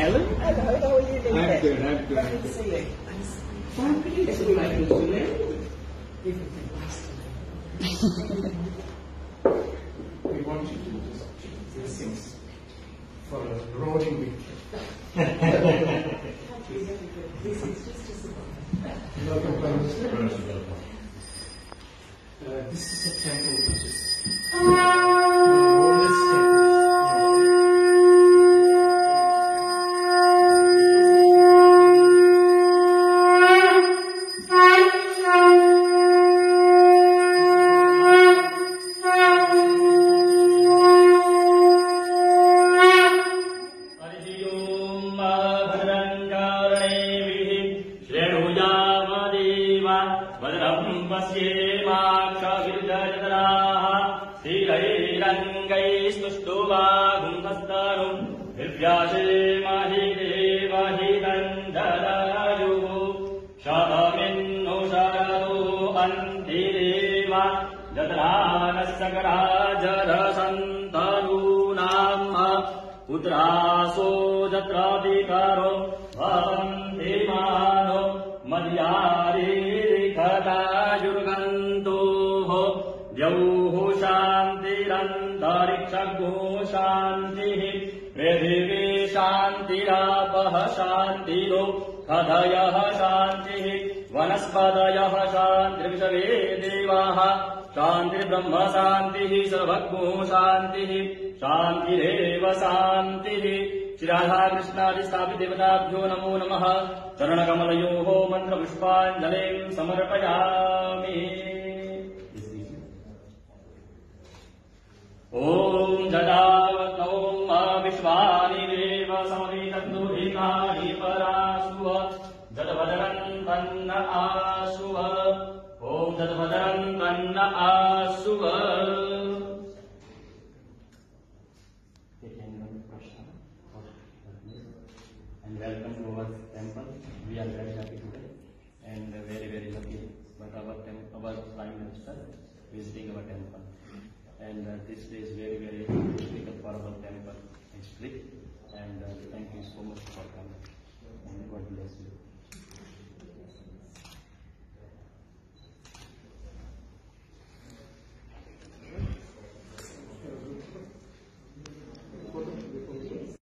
Helen. Hello, how are you doing? I'm good, I'm good. Lovely to see you. It's all right, Julian. We want you to do these things for a rolling weekend. Welcome, Prime Minister. This is a temple which is the oldest temple. पुत्रासो जत्राधिकारो भवन्ति मानो मद्यारीरिखतायुर्गन्तोः द्यौः शान्तिरन्तरिक्षगो शान्तिः पृथिवी शान्तिरापः शान्तिरो हृदयः शान्तिः वनस्पतयः शान्तिर्विषवे देवाः शान्तिर्ब्रह्म शान्तिः सर्वज्ञो शान्तिः शान्तिरेव शान्तिः श्रीराधा कृष्णादि स्थापित देवताभ्यो नमो नमः चरणकमलयोः मन्त्रपुष्पाञ्जलिं समर्पयामि। ॐ जडावतौ विश्वानि देव समितद्दुहितानि परासुव जडभद्रं तन्न आसुव ॐ जडभद्रं तन्न आसुव। And welcome to our temple. We are very happy today and very lucky about our Prime Minister visiting our temple. And this day is very difficult for our temple history. And thank you so